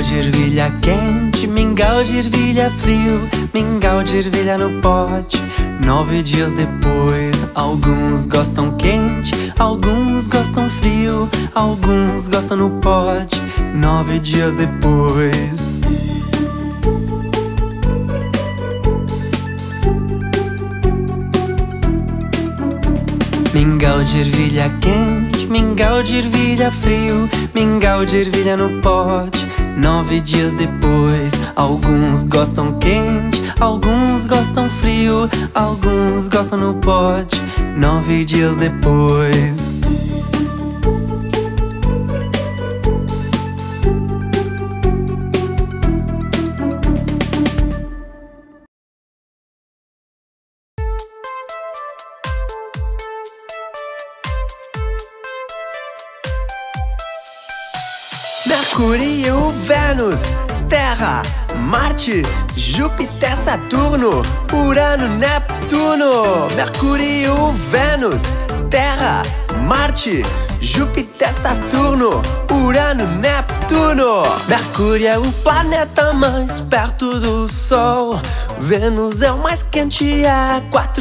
de ervilha quente, mingau de ervilha frio, mingau de ervilha no pote. 9 dias depois, alguns gostam quente, alguns gostam frio, alguns gostam no pote. 9 dias depois. Mingau de ervilha quente, mingau de ervilha frio, mingau de ervilha no pote. 9 dias depois, alguns gostam quente, alguns gostam frio, alguns gostam no pote. 9 dias depois. Mercúrio, Vênus, Terra, Marte, Júpiter, Saturno, Urano, Neptuno. Mercúrio, Vênus, Terra, Marte, Júpiter, Saturno, Urano, Neptuno. Mercúrio é o planeta mais perto do Sol. Vênus é o mais quente, é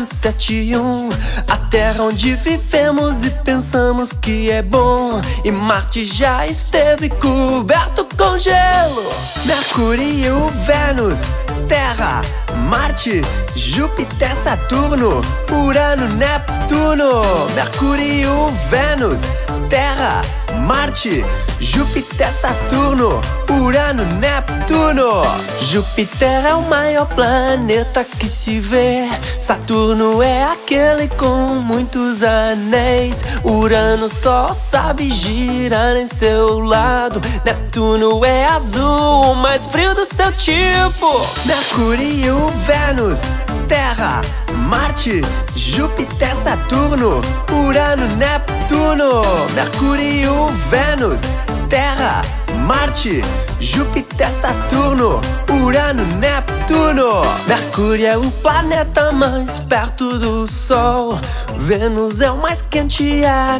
471. A Terra onde vivemos e pensamos que é bom. E Marte já esteve coberto com gelo. Mercúrio, Vênus, Terra, Marte, Júpiter, Saturno, Urano, Neptuno. Mercúrio, Vênus, Terra, Marte, Júpiter, Saturno, Urano, Neptuno. Júpiter é o maior planeta que se vê. Saturno é aquele com muitos anéis. Urano só sabe girar em seu lado. Neptuno é azul, o mais frio do seu tipo. Mercúrio, Vênus, Terra, Marte, Júpiter, Saturno, Urano, Neptuno. Mercúrio, Vênus, Terra, Marte, Júpiter, Saturno, Urano, Neptuno. Mercúrio é o planeta mais perto do Sol. Vênus é o mais quente, é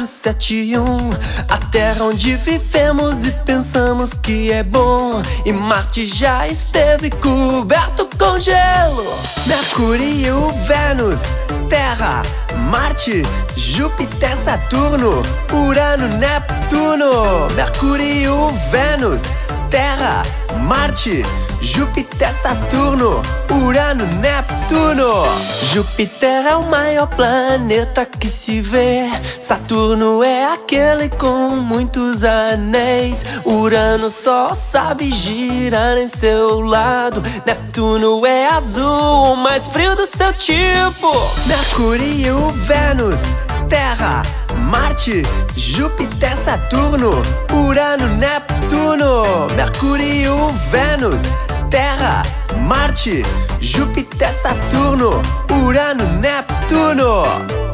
471. A Terra onde vivemos e pensamos que é bom. E Marte já esteve coberto com gelo. Mercúrio, Vênus, Terra, Marte, Júpiter, Saturno, Urano, Neptuno. Mercúrio, Vênus, Terra, Marte, Júpiter, Saturno, Urano, Neptuno. Júpiter é o maior planeta que se vê. Saturno é aquele com muitos anéis. Urano só sabe girar em seu lado. Neptuno é azul, o mais frio do seu tipo. Mercúrio, Vênus, Terra, Marte, Júpiter, Saturno, Urano, Neptuno. Mercúrio, Vênus, Terra, Marte, Júpiter, Saturno, Urano, Neptuno.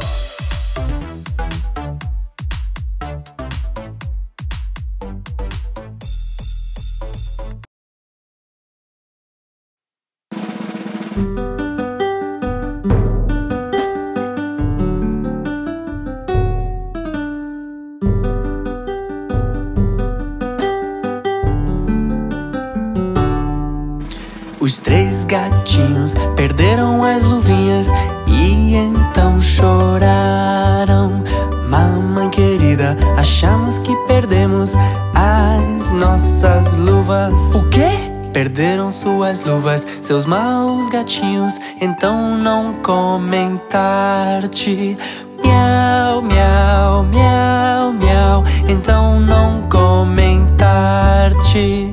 Os 3 gatinhos perderam as luvinhas e então choraram. Mamãe querida, achamos que perdemos as nossas luvas. O quê? Perderam suas luvas, seus maus gatinhos, então não comem tarde. Miau, miau, miau, miau, então não comem tarde.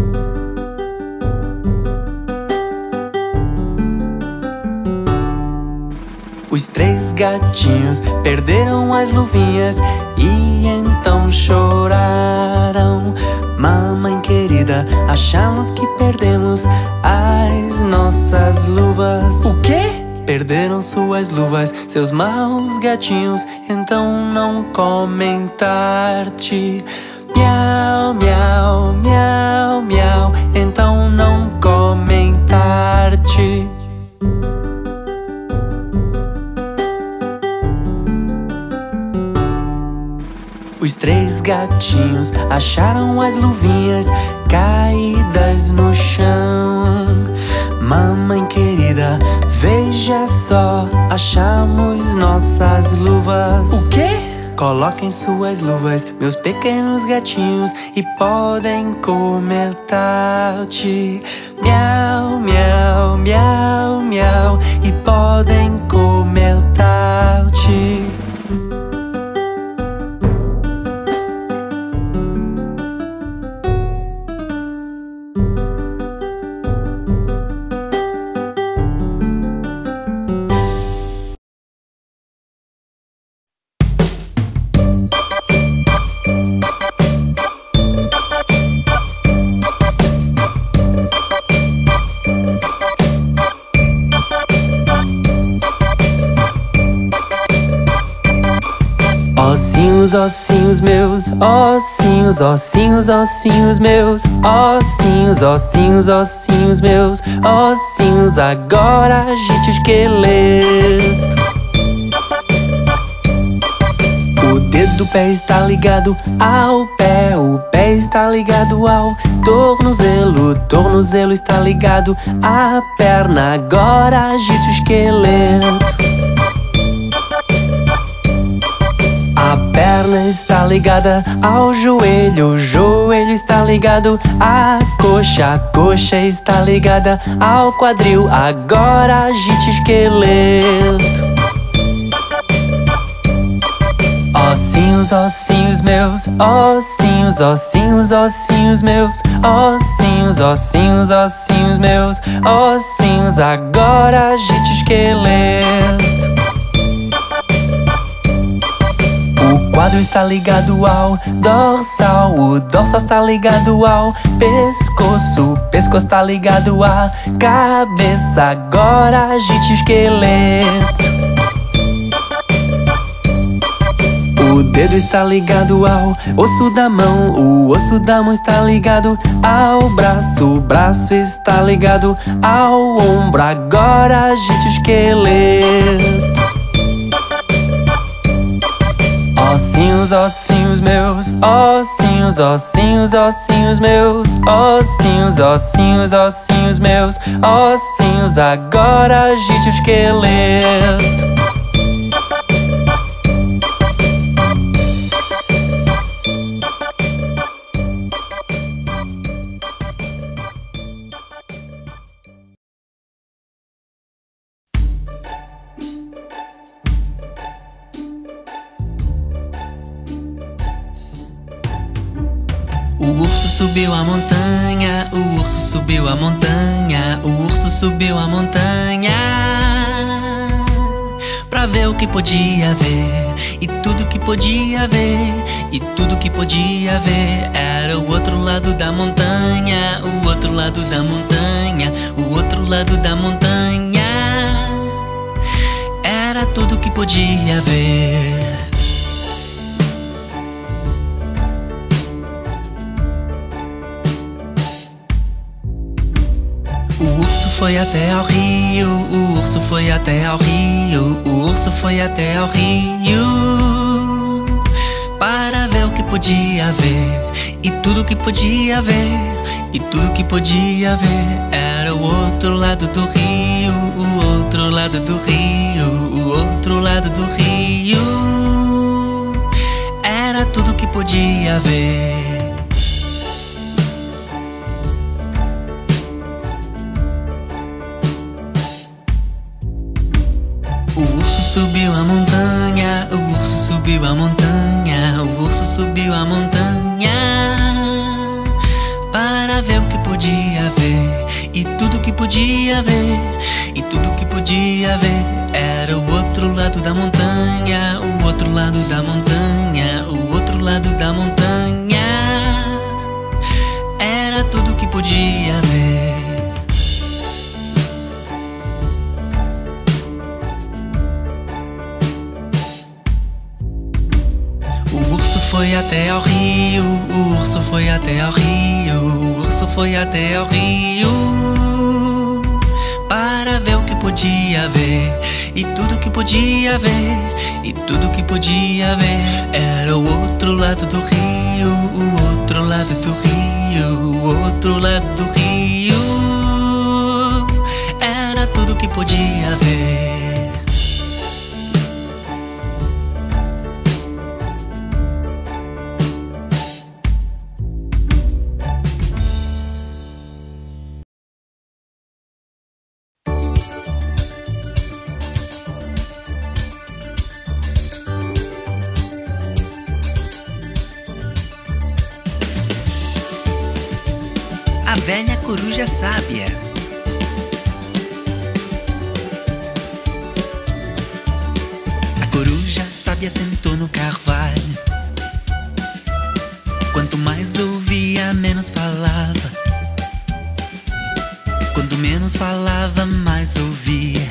Os 3 gatinhos perderam as luvinhas e então choraram. Mamãe querida, achamos que perdemos as nossas luvas. O quê? Perderam suas luvas, seus maus gatinhos, então não comem tarde. Miau, miau, miau, miau, então não comem tarde. Os três gatinhos acharam as luvinhas caídas no chão. Mamãe querida, veja só, achamos nossas luvas. O quê? Coloquem suas luvas, meus pequenos gatinhos, e podem comer Tati. Miau, miau, miau, miau, e podem comer Tati. Ossinhos, ossinhos meus, ossinhos, ossinhos, ossinhos meus, ossinhos, ossinhos, ossinhos meus, ossinhos, agora agite o esqueleto. O dedo do pé está ligado ao pé, o pé está ligado ao tornozelo, o tornozelo está ligado à perna, agora agite o esqueleto. A perna está ligada ao joelho, o joelho está ligado à coxa, a coxa está ligada ao quadril, agora agite o esqueleto. Ossinhos, ossinhos meus, ossinhos, ossinhos, ossinhos meus, ossinhos, ossinhos, ossinhos meus, ossinhos, agora agite o esqueleto. O quadril está ligado ao dorsal, o dorsal está ligado ao pescoço, o pescoço está ligado à cabeça, agora agite o esqueleto. O dedo está ligado ao osso da mão, o osso da mão está ligado ao braço, o braço está ligado ao ombro, agora agite o esqueleto. Ossinhos, ossinhos meus, ossinhos, ossinhos, ossinhos meus, ossinhos, ossinhos, ossinhos meus, ossinhos, agora agite o esqueleto. O urso subiu a montanha, o urso subiu a montanha, o urso subiu a montanha, pra ver o que podia ver, e tudo que podia ver, e tudo que podia ver era o outro lado da montanha, o outro lado da montanha, o outro lado da montanha, era tudo que podia ver. O urso foi até ao rio, o urso foi até ao rio, o urso foi até ao rio, para ver o que podia ver, e tudo que podia ver, e tudo que podia ver era o outro lado do rio, o outro lado do rio, o outro lado do rio, era tudo que podia ver. O urso subiu a montanha, o urso subiu a montanha, o urso subiu a montanha, para ver o que podia ver, e tudo que podia ver, e tudo que podia ver era o outro lado da montanha, o outro lado da montanha, o outro lado da montanha, era tudo que podia ver. O urso foi até ao rio, o urso foi até ao rio, o urso foi até ao rio, para ver o que podia ver. E tudo que podia ver, e tudo que podia ver era o outro lado do rio, o outro lado do rio, o outro lado do rio. Era tudo que podia ver. A velha coruja sábia. A coruja sábia sentou no carvalho. Quanto mais ouvia, menos falava. Quanto menos falava, mais ouvia.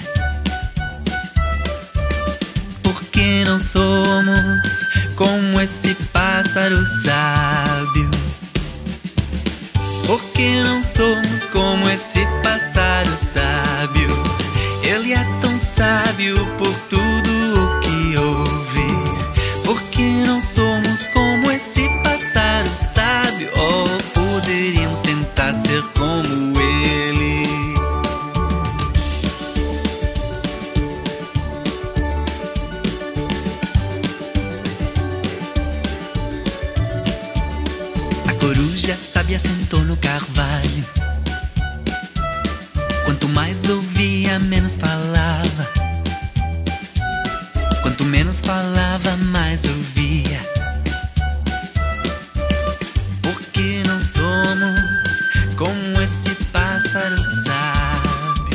Por que não somos como esse pássaro sábio? Por que não somos como esse pássaro sábio? Ele é tão sábio por tudo o que ouve. Por que não somos como esse pássaro sábio? Oh, poderíamos tentar ser como ele. A coruja sábia sentou no carvalho. Quanto mais ouvia, menos falava. Quanto menos falava, mais ouvia. Por que não somos como esse pássaro sábio?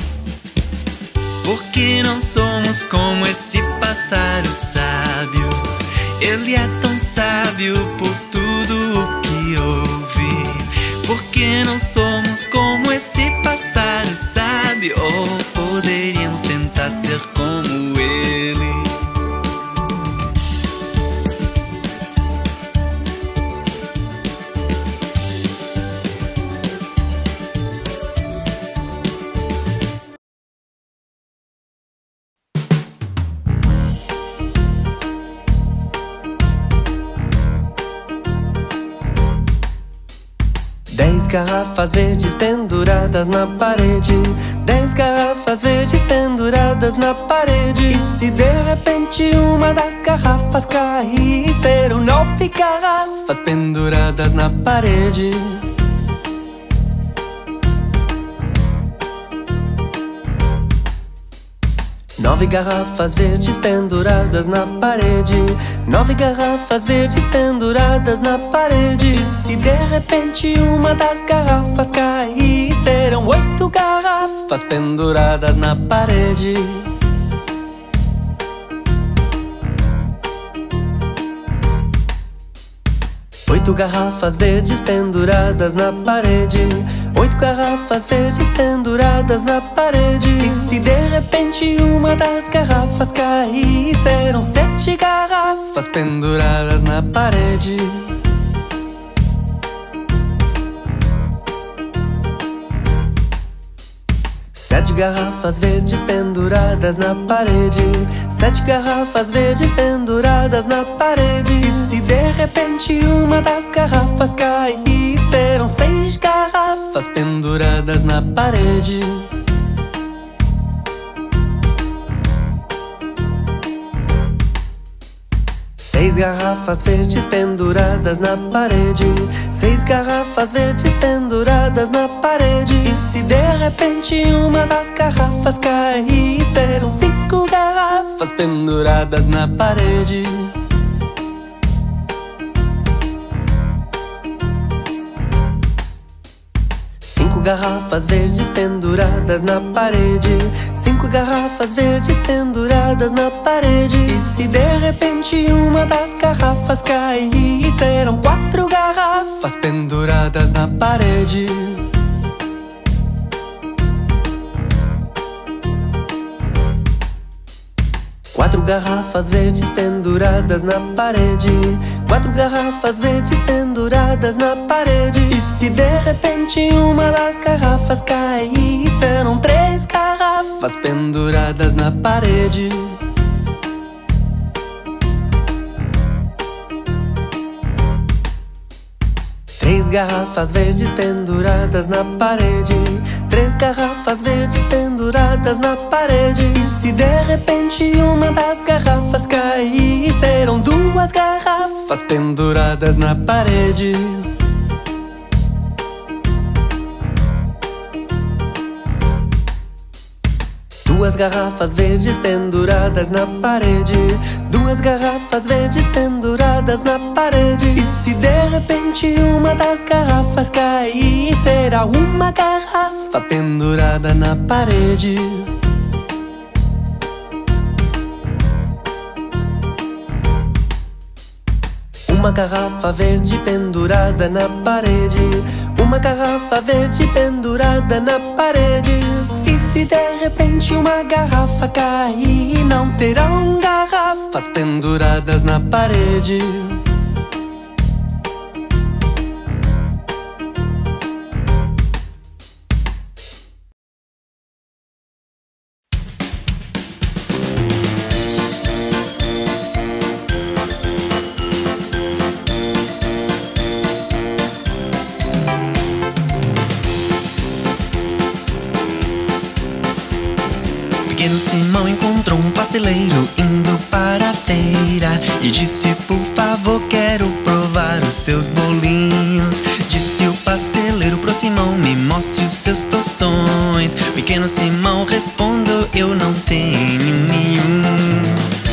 Por que não somos como esse pássaro sábio? Ele é tão sábio por tudo o que ouve. Por que não somos como esse pássaro sábio? Oh, poderíamos tentar ser como ele. Dez garrafas verdes penduradas na parede. 10 garrafas verdes penduradas na parede. E se de repente uma das garrafas cair, serão 9 garrafas penduradas na parede. Nove garrafas verdes penduradas na parede. 9 garrafas verdes penduradas na parede. E se de repente uma das garrafas cair, serão 8 garrafas penduradas na parede. Oito garrafas verdes penduradas na parede. 8 garrafas verdes penduradas na parede. E se de repente uma das garrafas cair, serão 7 garrafas penduradas na parede. Sete garrafas verdes penduradas na parede. 7 garrafas verdes penduradas na parede. E se de repente uma das garrafas cair, serão 6 garrafas penduradas na parede. Seis garrafas verdes penduradas na parede. 6 garrafas verdes penduradas na parede. E se de repente uma das garrafas cair, serão 5 garrafas penduradas na parede. Garrafas verdes penduradas na parede. 5 garrafas verdes penduradas na parede. E se de repente uma das garrafas cair, serão 4 garrafas penduradas na parede. Quatro garrafas verdes penduradas na parede. 4 garrafas verdes penduradas na parede. E se de repente uma das garrafas cair, serão 3 garrafas penduradas na parede. Três garrafas verdes penduradas na parede. 3 garrafas verdes penduradas na parede. E se de repente uma das garrafas cair, serão 2 garrafas penduradas na parede. Duas garrafas verdes penduradas na parede. 2 garrafas verdes penduradas na parede. E se de repente uma das garrafas cair, será 1 garrafa pendurada na parede. Uma garrafa verde pendurada na parede. 1 garrafa verde pendurada na parede. E se de repente uma garrafa cair, não terão garrafas penduradas na parede. Pequeno Simão encontrou um pasteleiro indo para a feira e disse: por favor, quero provar os seus bolinhos. Disse o pasteleiro pro Simão: me mostre os seus tostões. Pequeno Simão respondeu: eu não tenho nenhum.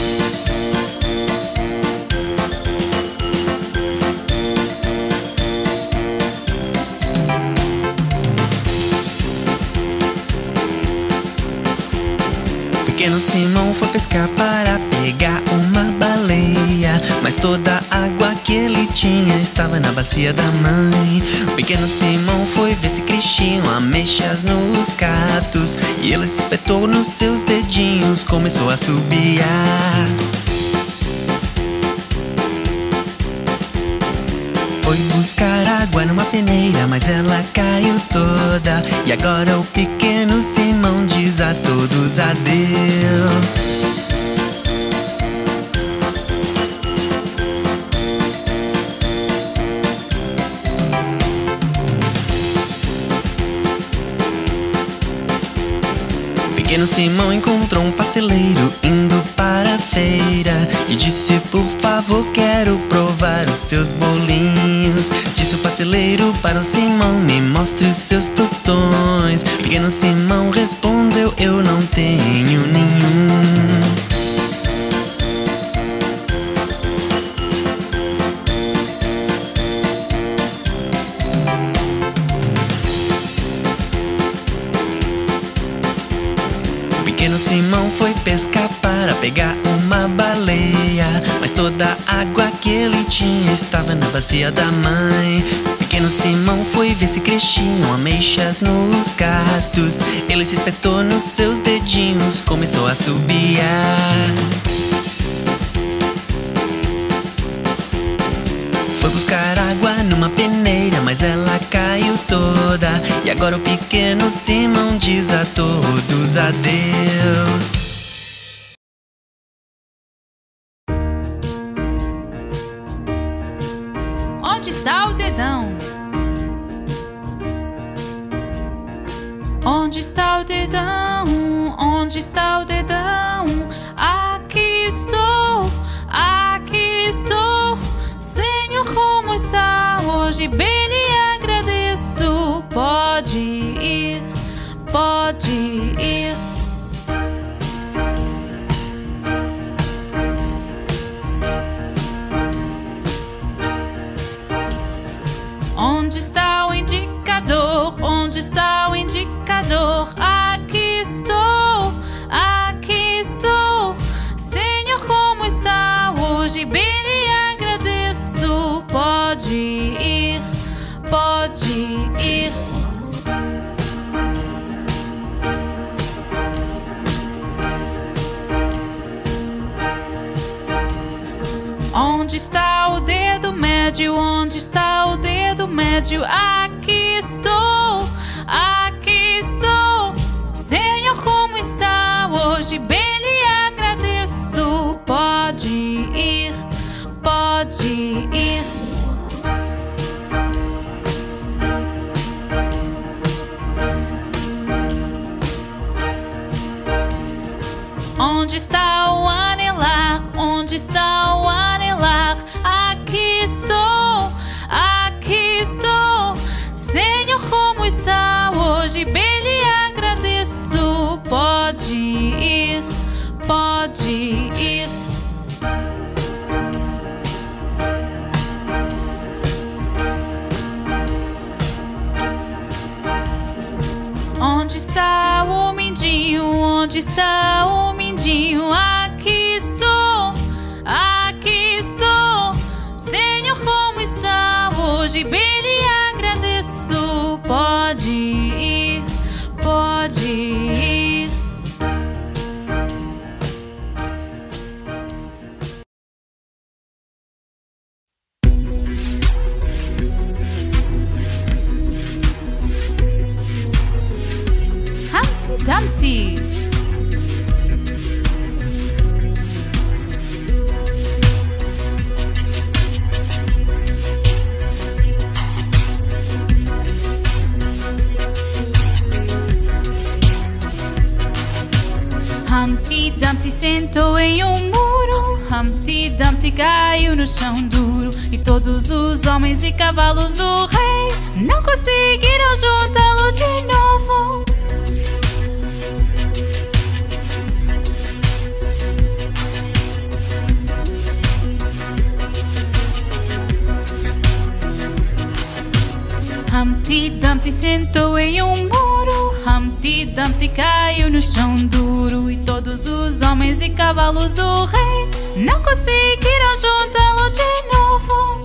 Pequeno Simão foi pescar para pegar uma baleia, mas toda a água que ele tinha estava na bacia da mãe. Pequeno Simão foi ver se cresciam ameixas nos catos, e ele se espetou nos seus dedinhos, começou a assobiar. Foi buscar água numa peneira, mas ela caiu toda. E agora o pequeno Simão diz a todos adeus. Pequeno Simão encontrou um pasteleiro indo para a feira e disse: por favor, quero provar os seus bolinhos. Disse o pasteleiro para o Simão: me mostre os seus tostões. Pequeno Simão respondeu: eu não tenho nenhum. Pequeno Simão foi pescar para pegar uma baleia, mas toda a água que ele tinha estava na bacia da mãe. Pequeno Simão foi ver se cresciam ameixas nos catos. Ele se espetou nos seus dedinhos, começou a assobiar. Foi buscar água numa peneira, mas ela caiu toda. E agora o pequeno Simão diz a todos adeus. Onde está o dedão? Onde está o dedão? Onde está o dedão? Aqui estou, aqui estou. Senhor, como está hoje? Bem lhe agradeço. Pode ir, pode ir. Onde está o indicador? Onde está o indicador? Aqui estou, aqui estou. Senhor, como está hoje? Bem lhe agradeço. Pode ir, pode ir. Onde está o dedo? médio? Onde está o dedo médio? Aqui estou, aqui estou. Senhor, como está hoje? Bem lhe agradeço. Pode ir, pode ir. Onde está o anelar? Onde está o anelar? Aqui estou, aqui estou. Senhor, como está hoje? Bem lhe agradeço. Pode ir, pode ir. Onde está o mindinho? Onde está o mindinho? Aqui estou, aqui estou. Senhor, como está hoje? Bem lhe agradeço. Pode ir, pode ir. Humpty Dumpty. Humpty Dumpty sentou em um muro. Humpty Dumpty caiu no chão duro. E todos os homens e cavalos do rei não conseguiram juntá-lo de novo. Humpty Dumpty sentou em um muro. Humpty Dumpty caiu no chão duro. E todos os homens e cavalos do rei não conseguiram juntá-lo de novo.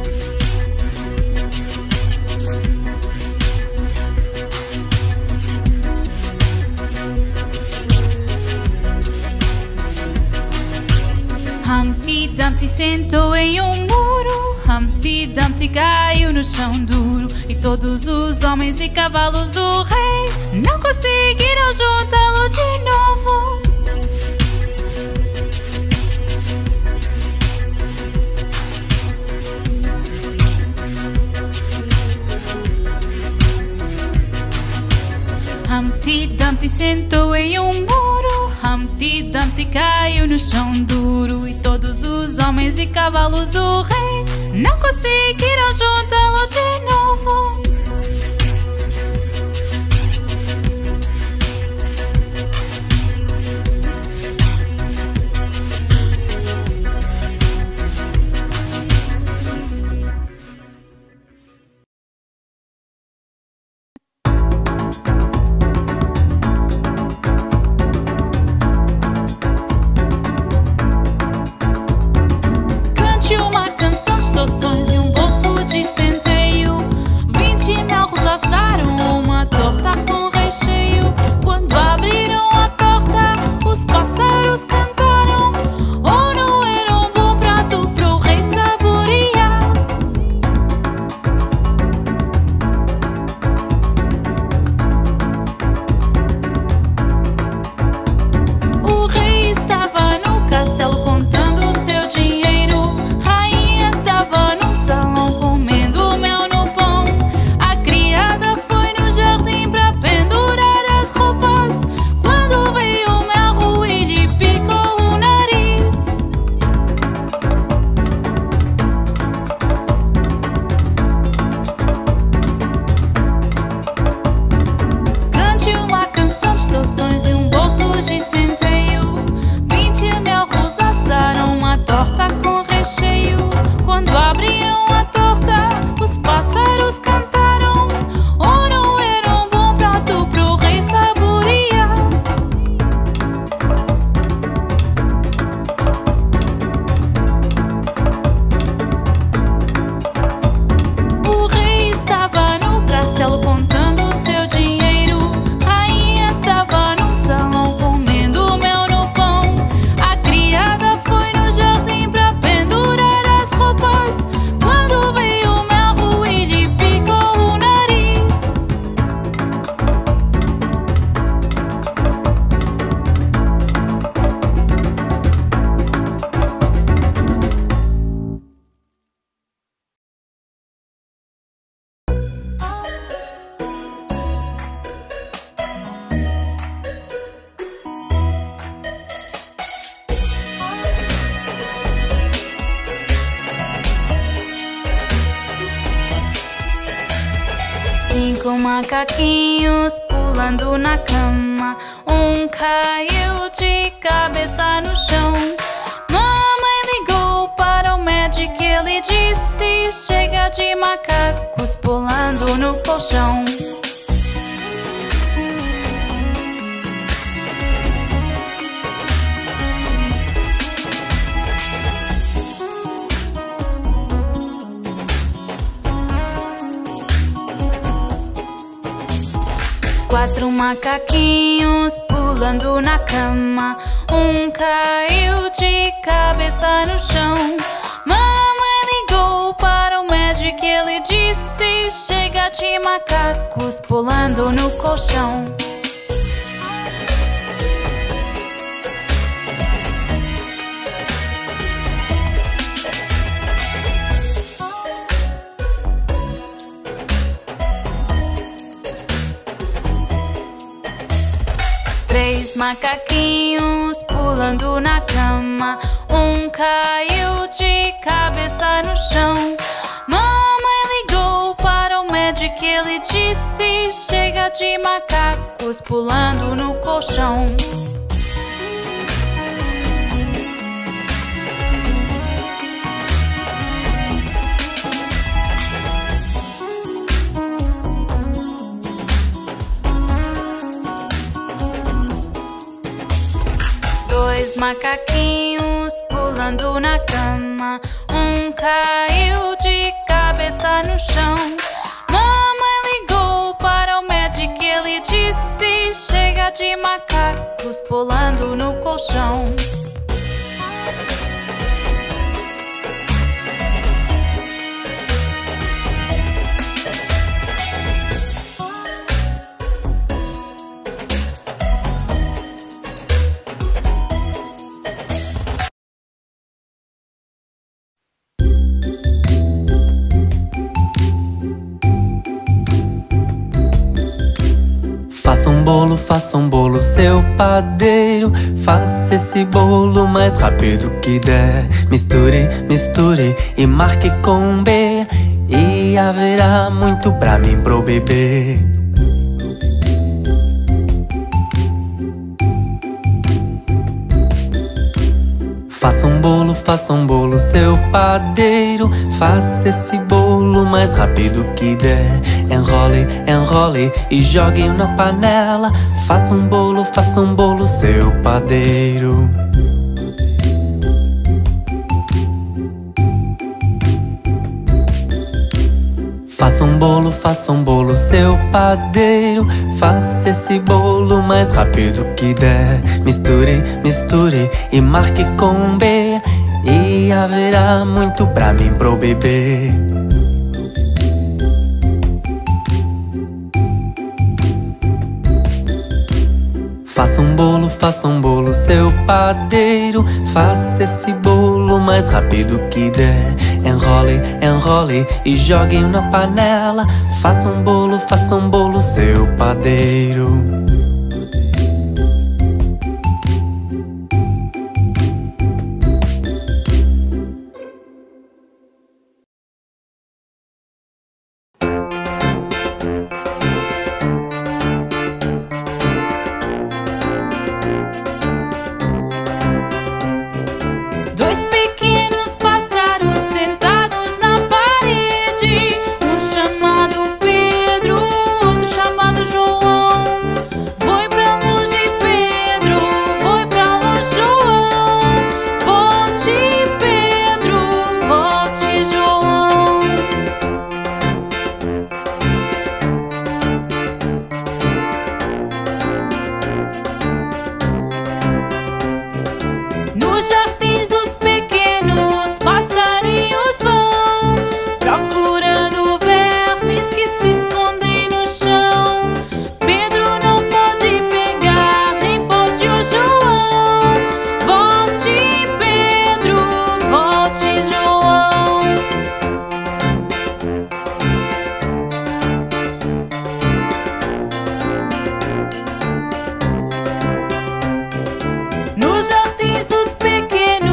Humpty Dumpty sentou em um muro. Humpty Dumpty caiu no chão duro. E todos os homens e cavalos do rei não conseguiram juntá-lo de novo. Humpty Dumpty sentou em um muro. Humpty Dumpty caiu no chão duro. E todos os homens e cavalos do rei não conseguiram juntá-lo de novo. Cante uma canção de seus sonhos e um bolso de centeio. 20 melros assaram uma torta com recheio. Quando abriram a torta, os pássaros cantaram. Oh, não era um bom prato pro rei saborear. O rei estava no castelo contando o seu dinheiro. Rainha estava num salão comendo mel no pão. A criada foi no jardim pra pendurar as roupas. Quando veio o melro e lhe picou o nariz. Cante uma canção de tostões e um bolso de centeio. 20 melros assaram uma torta com recheio. Quando abriram a torta, os pássaros cantaram. Oh, não era um bom prato pro rei saborear. O rei estava no castelo contando o seu dinheiro. Rainha estava num salão comendo mel no pão. A criada foi no jardim pra pendurar as roupas. Quando 5 macaquinhos pulando na cama. Um caiu de cabeça no chão. Mamãe ligou para o médico, ele disse: chega de macacos pulando no colchão. Quatro macaquinhos pulando na cama. Um caiu de cabeça no chão. Mamãe ligou para o médico, ele disse: chega de macacos pulando no colchão. Três macaquinhos pulando na cama. Um caiu de cabeça no chão. Mamãe ligou para o médico, ele disse: chega de macacos pulando no colchão. Dois macaquinhos pulando na cama. Um caiu de cabeça no chão. Mamãe ligou para o médico, ele disse: chega de macacos pulando no colchão. Faça um bolo, seu padeiro. Faça esse bolo mais rápido que der. Misture, misture e marque com B. E haverá muito pra mim, pro bebê. Faça um bolo, seu padeiro. Faça esse bolo mais rápido que der. Enrole, enrole e jogue na panela. Faça um bolo, seu padeiro. Faça um bolo, seu padeiro. Faça esse bolo mais rápido que der. Misture, misture e marque com B. E haverá muito pra mim, pro bebê. Faça um bolo, seu padeiro. Faça esse bolo mais rápido que der. Enrole, enrole e jogue na panela. Faça um bolo, seu padeiro. Nos jardins os pequenos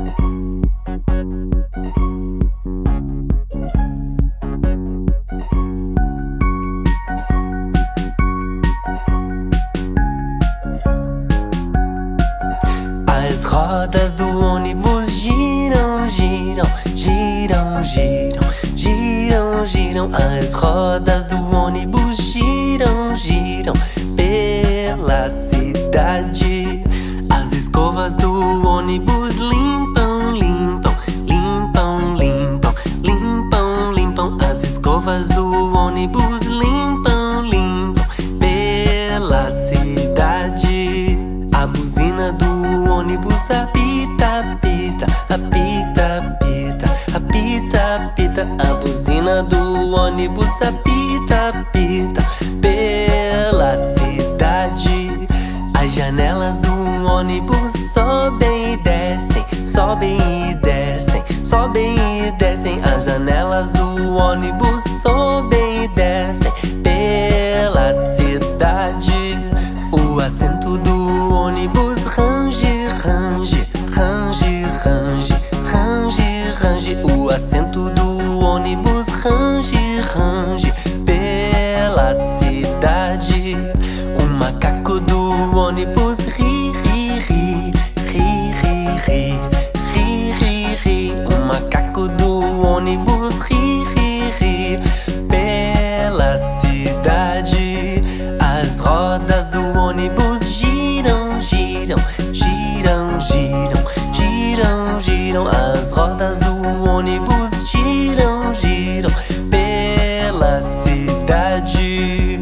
As rodas do ônibus giram, giram, giram, giram, giram, giram. As rodas do ônibus giram, giram pela cidade. As escovas do ônibus limpam, limpam, limpam, limpam, limpam, limpam. As escovas do ônibus limpam, limpam pela cidade. A buzina do ônibus apita, apita, apita, apita, apita, apita. A buzina do ônibus apita, apita pela cidade. As janelas do ônibus sobem e descem, sobem e descem, sobem e descem. As janelas do ônibus sobem e descem pela cidade. O assento do ônibus range, range, range, range, range, range. O assento do ônibus range, range pela cidade. O macaco do ônibus ri, ri, ri, ri, ri, ri, ri, ri, ri. O macaco do ônibus ri, ri, ri pela cidade. As rodas do ônibus giram, giram, giram, giram, giram, giram. As rodas do ônibus giram, giram pela cidade.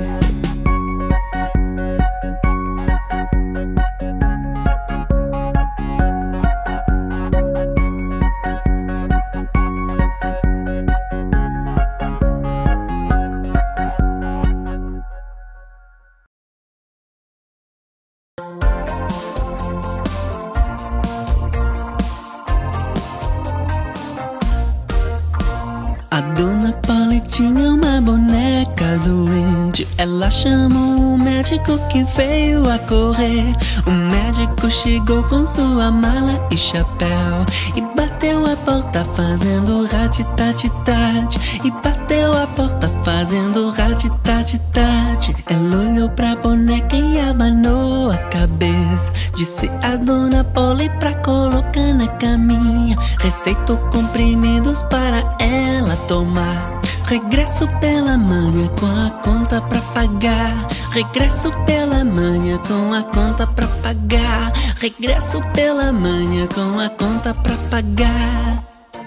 A dona Polly tinha uma boneca doente. Ela chamou o médico que veio a correr. O médico chegou com sua mala e chapéu e bateu a porta fazendo rat-tat-tat. E bateu a porta fazendo rat-tat-tat. Ela olhou pra boneca e abanou a cabeça. Disse a dona Polly pra colocar na caminha. Receitou comprimidos para ela tomar. Regresso pela manhã com a conta pra pagar. Regresso pela manhã com a conta pra pagar. Regresso pela manhã com a conta pra pagar.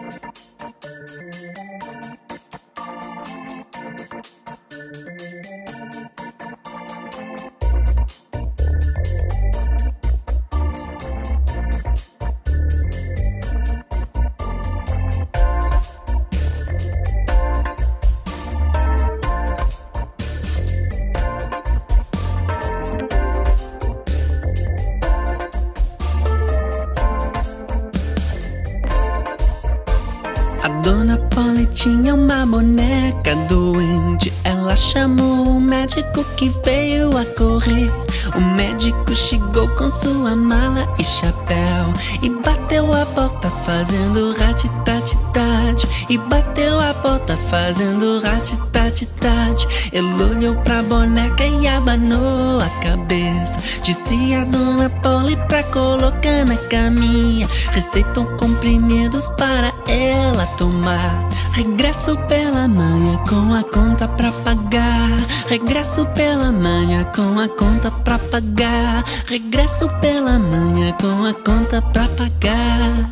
A dona Polly tinha uma boneca doente. Ela chamou o médico que veio a correr. O médico chegou com sua mala e chapéu e bateu a porta fazendo rat-tat-tat. E bateu a porta fazendo rat-tat-tat. Ele olhou pra boneca e abanou a cabeça. Disse a dona Polly pra colocar na caminha. Receitou comprimidos para ela tomar. Regresso pela manhã com a conta pra pagar. Regresso pela manhã com a conta pra pagar. Regresso pela manhã com a conta pra pagar.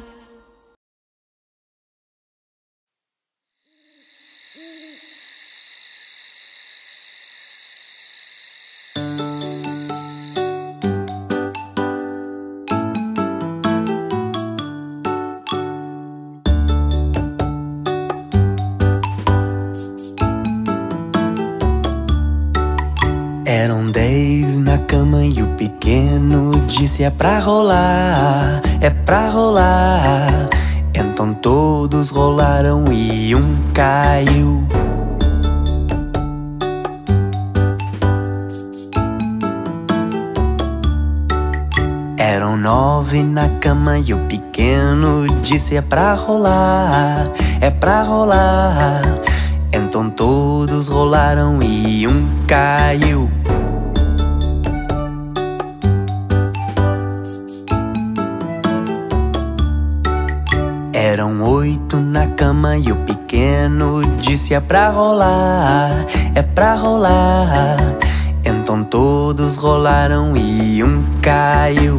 Eram 10 na cama e o pequeno disse: é pra rolar, é pra rolar. Então todos rolaram e um caiu. Eram 9 na cama e o pequeno disse: é pra rolar, é pra rolar. Então todos rolaram e um caiu. Eram 8 na cama e o pequeno disse: é pra rolar, é pra rolar. Então todos rolaram e um caiu.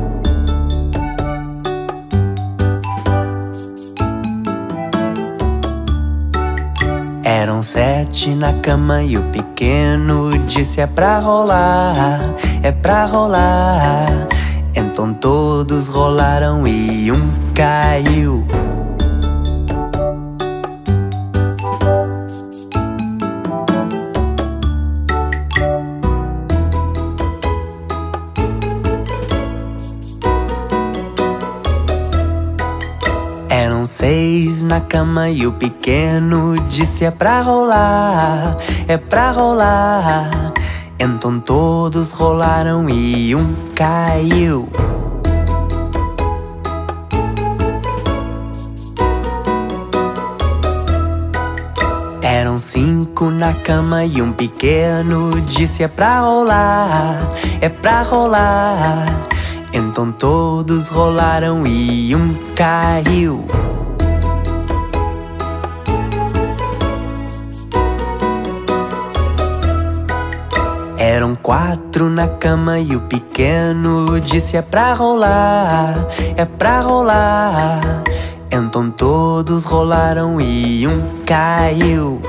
Eram 7 na cama e o pequeno disse: é pra rolar, é pra rolar. Então todos rolaram e um caiu. Eram 6 na cama e o pequeno disse: é pra rolar, é pra rolar. Então todos rolaram e um caiu. Eram 5 na cama e um pequeno disse: é pra rolar, é pra rolar. Então todos rolaram e um caiu. Eram 4 na cama e o pequeno disse: é pra rolar, é pra rolar. Então todos rolaram e um caiu.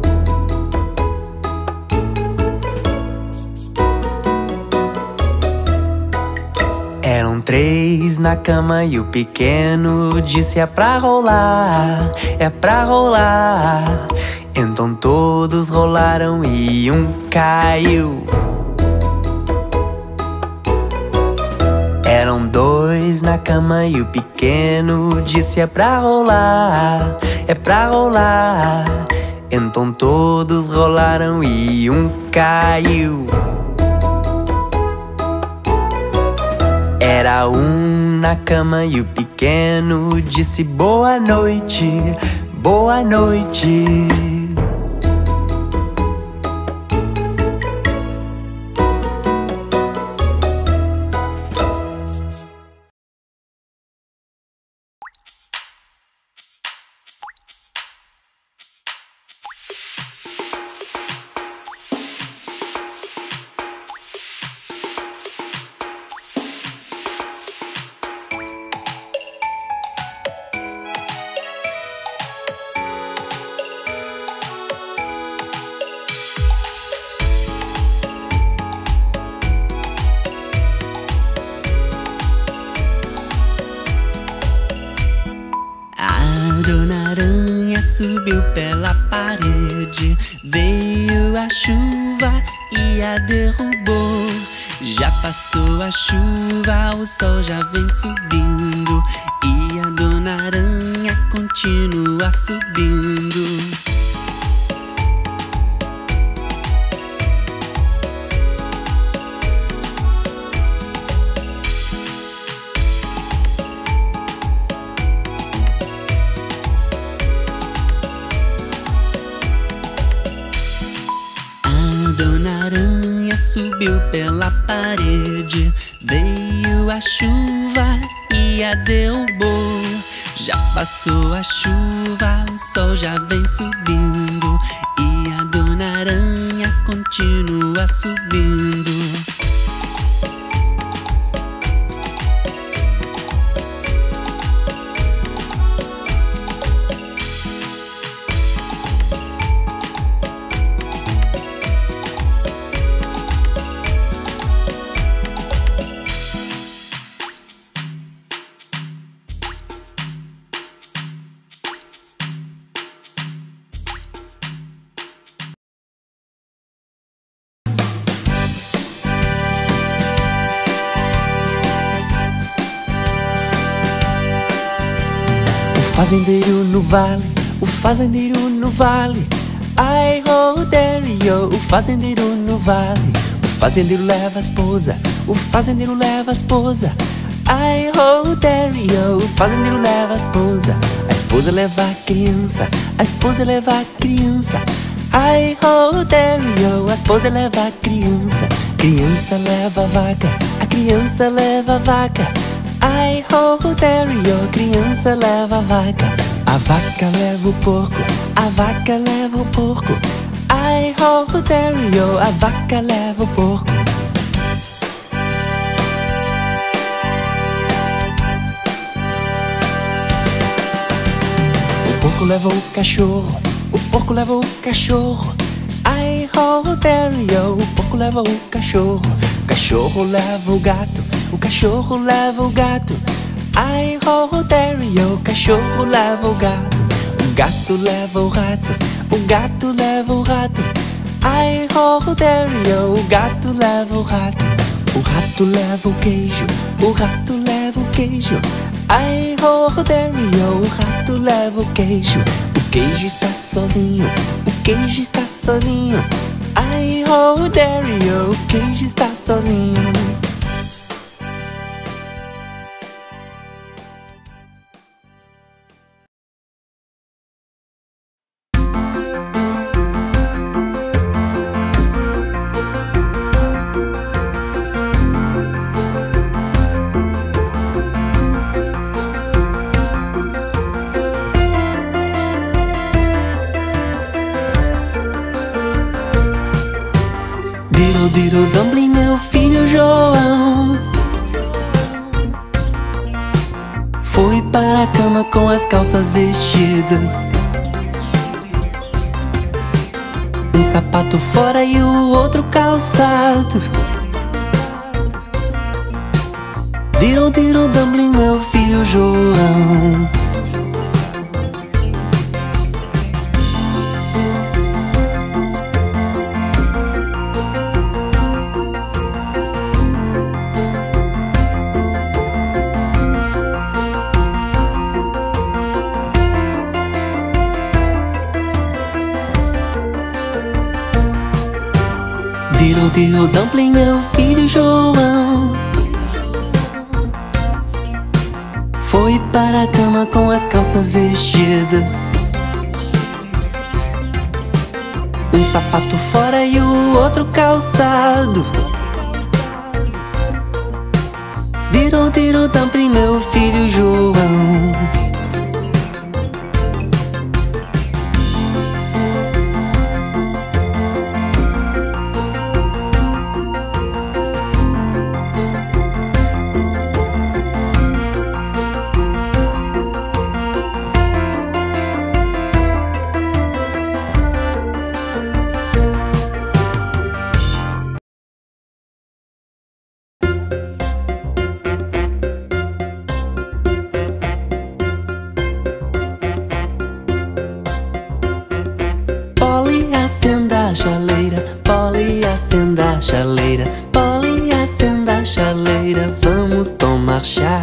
Eram 3 na cama e o pequeno disse: é pra rolar, é pra rolar. Então todos rolaram e um caiu. Eram 2 na cama e o pequeno disse: é pra rolar, é pra rolar. Então todos rolaram e um caiu. Era 1 na cama e o pequeno disse: boa noite, boa noite. Dona Aranha subiu pela parede, veio a chuva e a derrubou. Já passou a chuva, o sol já vem subindo e a Dona Aranha continua subindo. Dona Aranha subiu pela parede, veio a chuva e a derrubou. Já passou a chuva, o sol já vem subindo e a Dona Aranha continua subindo. Fazendeiro no vale, o fazendeiro no vale. Ai, oh, there, yo, o fazendeiro no vale. O fazendeiro leva a esposa, o fazendeiro leva a esposa. Ai, ho, Dario, o fazendeiro leva a esposa leva a criança, a esposa leva a criança. Ai, ho, Dario, a esposa leva a criança, criança leva a vaca, a criança leva a vaca. Ai, ho, Dario, criança leva a vaca leva o porco, a vaca leva o porco. Ai, ho, Dario, a vaca leva o porco. O porco leva o cachorro, o porco leva o cachorro. Ai, ho, Dario, o porco leva o cachorro leva o gato, o cachorro leva o gato. Ai, ho, Dario, o cachorro leva o gato leva o rato, o gato leva o rato. Ai, ho, Dario, o gato leva o rato leva o queijo, o rato leva o queijo. Ai, ho, Dario, o rato leva o queijo está sozinho, o queijo está sozinho. Ai, ho, Dario, o queijo está sozinho. Diddle Dumpling, meu filho João, foi para a cama com as calças vestidas, um sapato fora e o outro calçado. Diddle Dumpling, meu filho João. Diddle Dumpling, meu filho João, foi para a cama com as calças vestidas, um sapato fora e o outro calçado. Diddle Dumpling, meu filho João. Polly, acenda a chaleira, Polly, acenda a chaleira, Polly, acenda a chaleira, vamos tomar chá.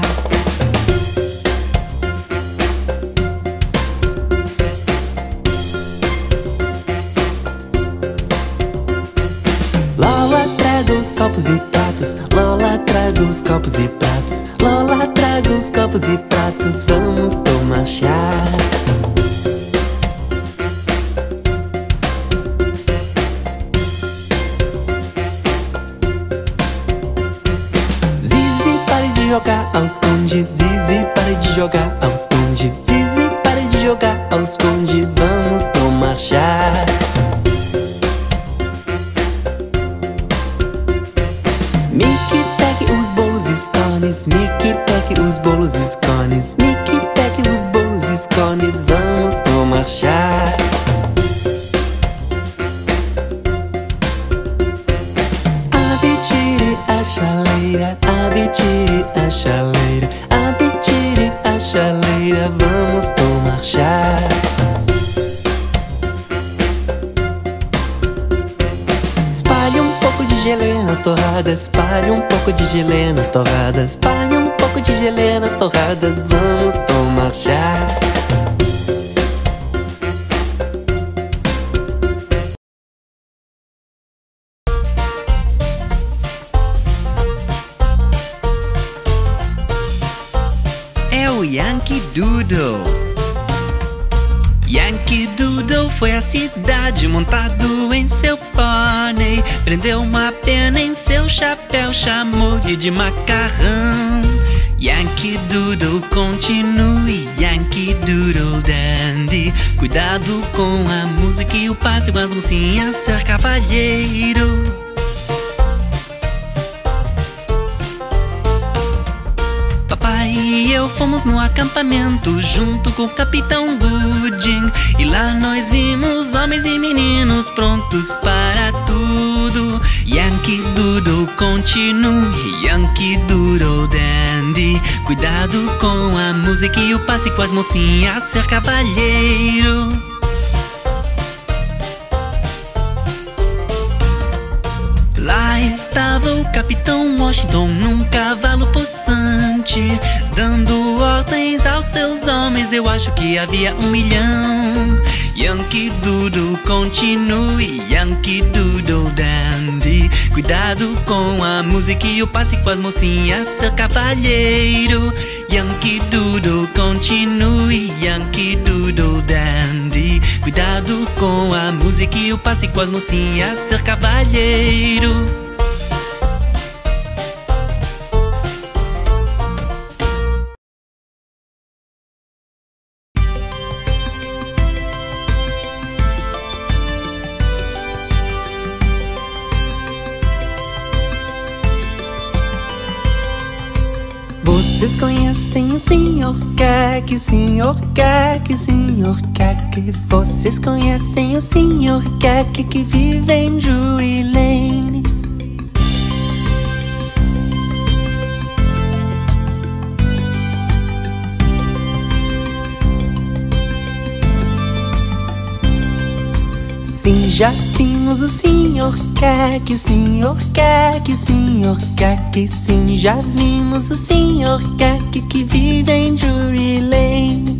Lola, traga os copos e pratos, Lola, traga os copos e pratos, Lola, traga os copos e pratos, vamos tomar chá. Jogar ao esconde, Zizi, pare de jogar ao esconde, Zizi, pare de jogar ao esconde, vamos tomar chá. Mickey, pegue os bolos e scones, Mickey, pegue os bolos e scones, Mickey, pegue os bolos e scones, vamos tomar chá. Abby, tire a chaleira, Abby, tire a chaleira, Abby, tire a chaleira, vamos tomar chá. Espalhe um pouco de gelé nas torradas, espalhe um pouco de gelé nas torradas, espalhe um pouco de gelé nas torradas, vamos tomar chá. Yankee Doodle. Yankee Doodle foi à cidade montado em seu pônei. Prendeu uma pena em seu chapéu, chamou-lhe de macarrão. Yankee Doodle continue, Yankee Doodle dandy. Cuidado com a música e o passe com as mocinhas, ser cavalheiro. Papai e eu fomos no acampamento junto com o Capitão Gooding. E lá nós vimos homens e meninos prontos para tudo. Yankee Doodle continue, Yankee Doodle dandy. Cuidado com a música e o passe com as mocinhas, ser cavalheiro. Lá estava o Capitão Washington num cavalo possante, dando ordens aos seus homens, eu acho que havia 1 milhão. Yankee Doodle continue, Yankee Doodle dandy. Cuidado com a música e o passe com as mocinhas, ser cavalheiro. Yankee Doodle continue, Yankee Doodle dandy. Cuidado com a música e o passe com as mocinhas, ser cavalheiro. Vocês conhecem o Sr. Keck, Sr. Keck, Sr. Keck. Vocês conhecem o Sr. Keck que vive em Drury Lane. Sim, já vimos o Sr. Keck, o Sr. Keck, o Sr. Keck. Sim, já vimos o Sr. Keck que vive em Drury Lane.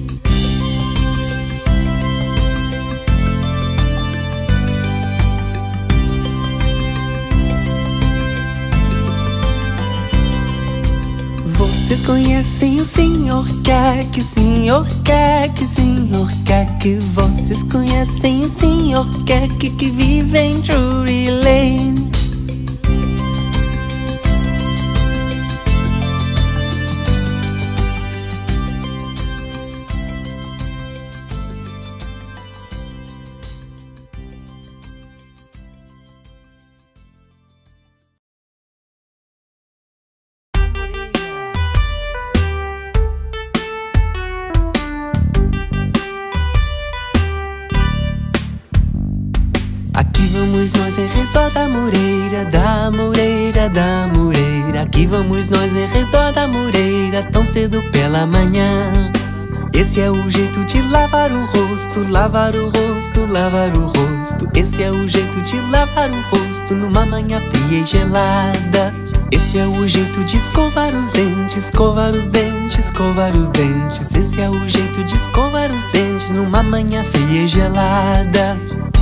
Vocês conhecem o Sr. Keck, Sr. Keck, Sr. Keck. Vocês conhecem o Sr. Keck que vive em Drury Lane. Aqui vamos nós em redor da mureira, da mureira, da mureira. Aqui vamos nós em redor da mureira, tão cedo pela manhã. Esse é o jeito de lavar o rosto, lavar o rosto, lavar o rosto. Esse é o jeito de lavar o rosto numa manhã fria e gelada. Esse é o jeito de escovar os dentes, escovar os dentes, escovar os dentes. Esse é o jeito de escovar os dentes numa manhã fria e gelada.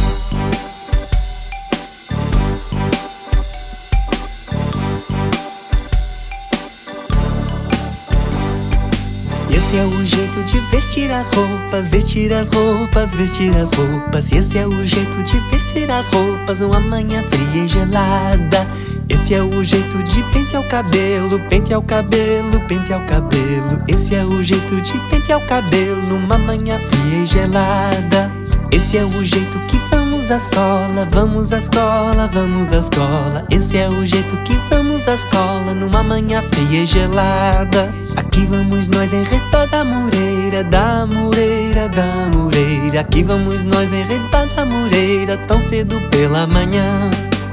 Esse é o jeito de vestir as roupas, vestir as roupas, vestir as roupas. Esse é o jeito de vestir as roupas numa manhã fria e gelada. Esse é o jeito de pentear o cabelo, pentear o cabelo, pentear o cabelo. Esse é o jeito de pentear o cabelo numa manhã fria e gelada. Esse é o jeito que vamos à escola, vamos à escola, vamos à escola. Esse é o jeito que vamos à escola numa manhã fria e gelada. Aqui vamos nós em redor da mureira, da mureira, da mureira. Aqui vamos nós em redor da mureira, tão cedo pela manhã.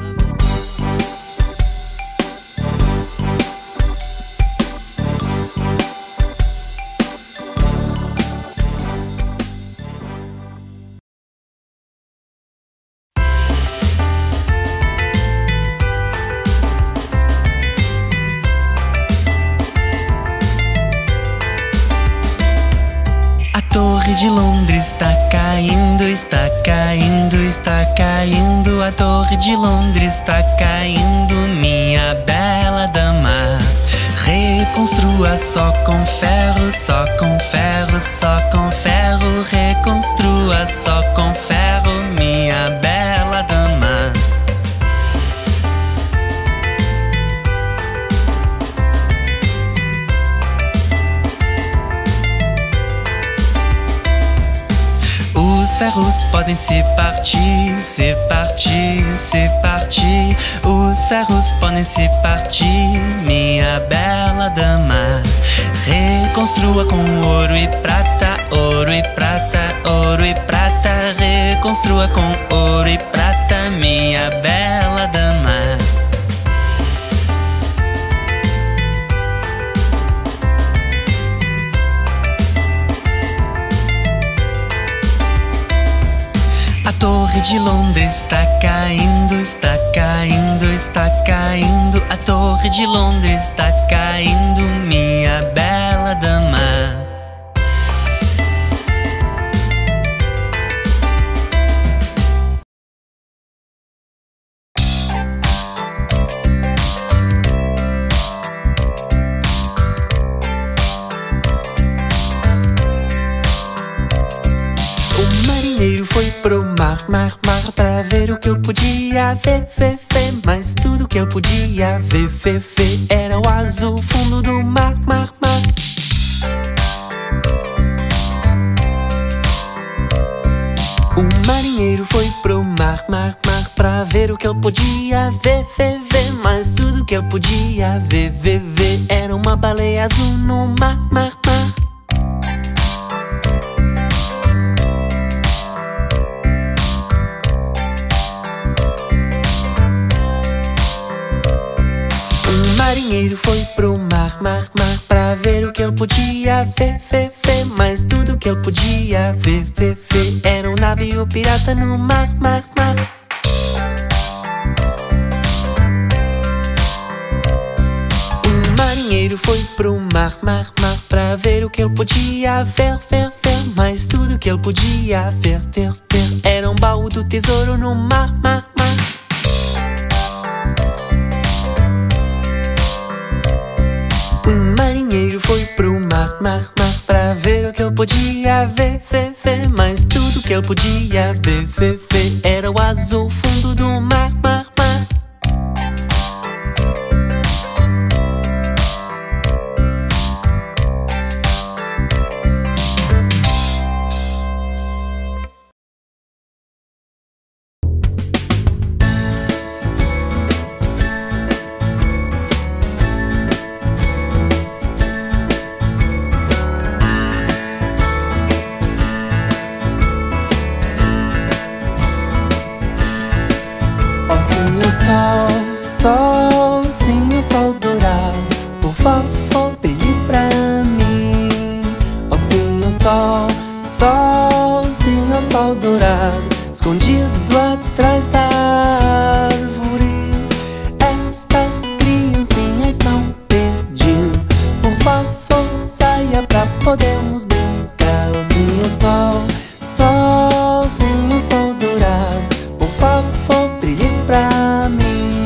A Torre de Londres está caindo, está caindo, está caindo. A Torre de Londres está caindo, minha bela dama. reconstrua só com ferro, só com ferro, só com ferro. Reconstrua só com ferro, minha bela dama. Os ferros podem se partir, se partir, se partir. Os ferros podem se partir, minha bela dama. Reconstrua com ouro e prata, ouro e prata, ouro e prata. Reconstrua com ouro e prata, minha bela dama. A Torre de Londres está caindo, está caindo, está caindo. A Torre de Londres está caindo, minha bela dama. Foi pro mar, mar, mar, pra ver o que eu podia ver, ver, ver. Mas tudo que eu podia ver, ver, ver era o azul fundo do mar, mar, mar. O marinheiro foi pro mar, mar, mar, pra ver o que eu podia ver, ver, ver. Mas tudo que eu podia ver, ver, ver era uma baleia azul no mar, mar, mar. O marinheiro foi pro mar, mar, mar, pra ver o que eu podia ver, ver, ver. Mas tudo que eu podia ver, ver, ver era um navio pirata no mar, mar, mar. O marinheiro foi pro mar, mar, mar, pra ver o que eu podia ver, ver, ver. Mas tudo que eu podia ver, ver, ver era um baú do tesouro no mar, mar, mar. O marinheiro foi pro mar, mar, mar, pra ver o que eu podia ver, ver, ver. Mas tudo que eu podia ver, ver, ver era o azul fundo do mar, mar, mar. Sol, sol, sim, o sol dourado, por favor, brilhe pra mim. Ó sim, o sol, sol, sim, o sol dourado, escondido atrás da árvore. Estas criancinhas estão pedindo, por favor, saia pra podermos brincar. Ó sim, o sol, sol, sim, o sol dourado, por favor, brilhe pra mim.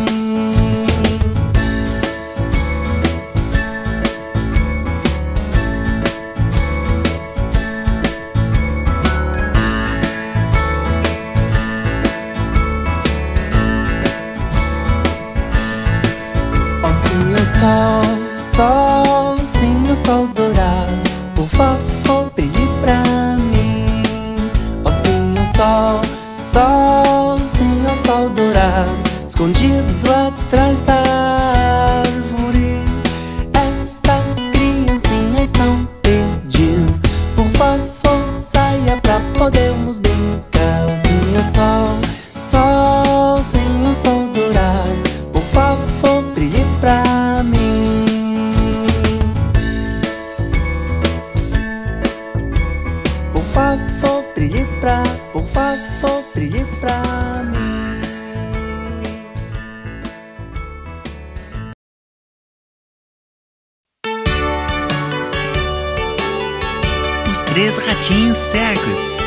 Ó sim, o sol, sol, sim, o sol dourado, por favor, brilhe pra mim. Ó sim, o sol, sol, sim, o sol dourado, escondido atrás da árvore. Estas criancinhas estão pedindo, por favor, saia pra podermos brincar. Ó sim, o sol, sol, sim, o sol dourado, por favor, brilhe pra mim. Por favor, brilhe pra, por favor, brilhe pra mim. Os Três Ratinhos Cegos.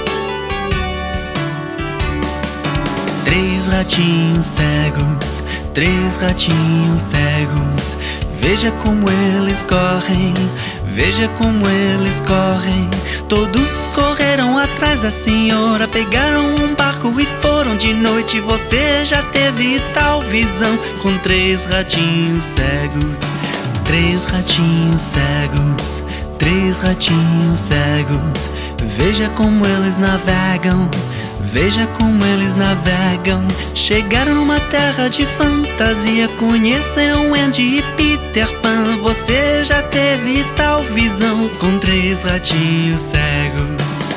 Três ratinhos cegos, 3 ratinhos cegos. Veja como eles correm, veja como eles correm. Todos correram atrás da senhora, pegaram um barco e foram de noite. Você já teve tal visão com 3 ratinhos cegos. 3 ratinhos cegos, 3 ratinhos cegos. Veja como eles navegam, veja como eles navegam. Chegaram numa terra de fantasia, conheceram Andy e Peter Pan. Você já teve tal visão com 3 ratinhos cegos.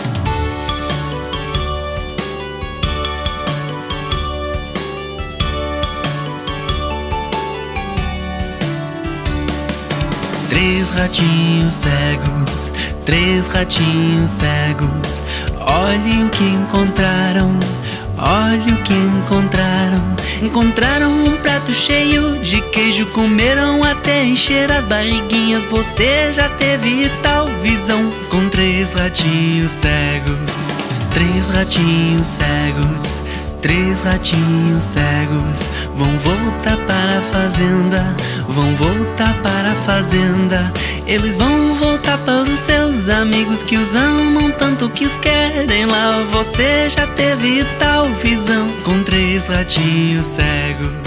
Três ratinhos cegos, 3 ratinhos cegos. Olhe o que encontraram, olhe o que encontraram. Encontraram um prato cheio de queijo, comeram até encher as barriguinhas. Você já teve tal visão com 3 ratinhos cegos. 3 ratinhos cegos, 3 ratinhos cegos. Vão voltar para a fazenda, vão voltar para a fazenda. Eles vão voltar para os seus amigos que os amam tanto, que os querem lá. Você já teve tal visão com 3 ratinhos cegos.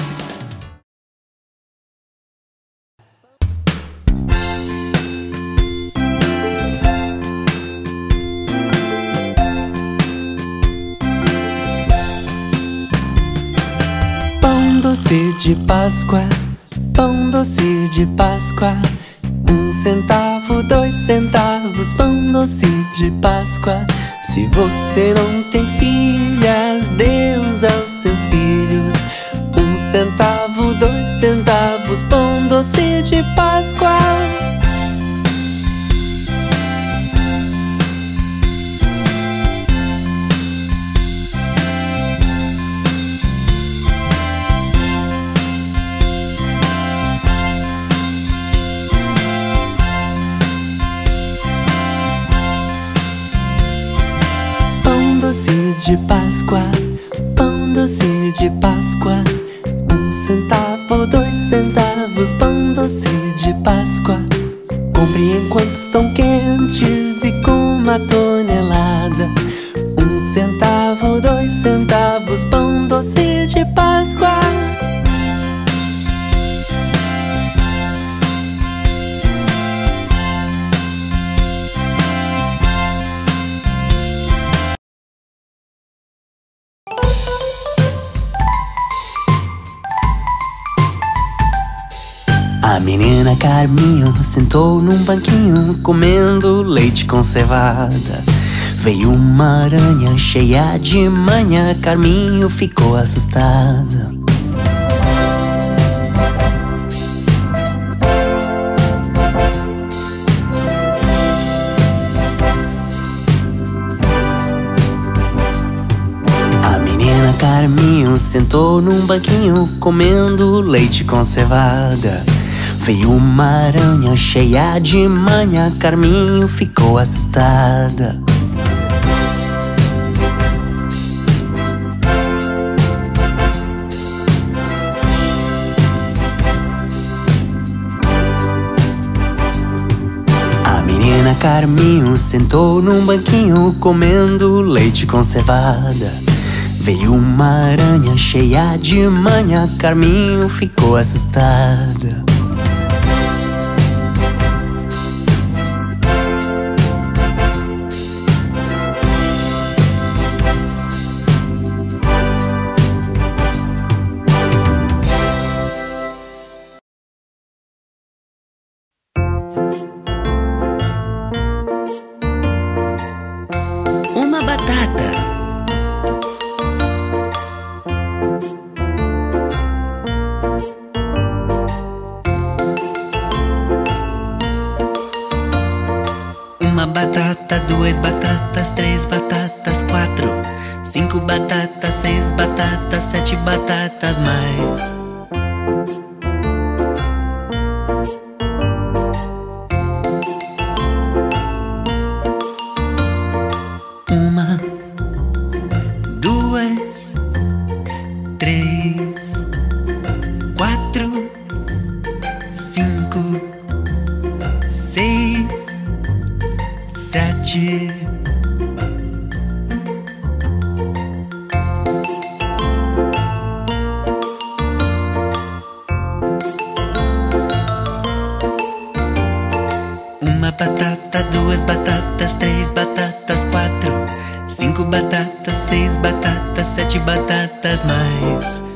Pão doce de Páscoa, pão doce de Páscoa. 1 centavo, 2 centavos, pão doce de Páscoa. Se você não tem filhas, dê os aos seus filhos. 1 centavo, 2 centavos, pão doce de Páscoa. De Páscoa, pão doce de Páscoa. 1 centavo, 2 centavos, pão doce de Páscoa. Compre enquanto estão quentes e com 1 tonelada. 1 centavo, 2 centavos, pão doce de Páscoa. A menina Carminho sentou num banquinho comendo leite com cevada. Veio uma aranha cheia de manha, Carminho ficou assustada. A menina Carminho sentou num banquinho comendo leite com cevada. Veio uma aranha cheia de manha, Carminho ficou assustada. A menina Carminho sentou num banquinho comendo leite com cevada. Veio uma aranha cheia de manha, Carminho ficou assustada. Uma batata. Uma batata, 2 batatas, 3 batatas, 4, 5 batatas, 6 batatas, 7 batatas mais. Uma, 2, 3, batata, 2 batatas, 3 batatas, 4, 5 batatas, 6 batatas, 7 batatas mais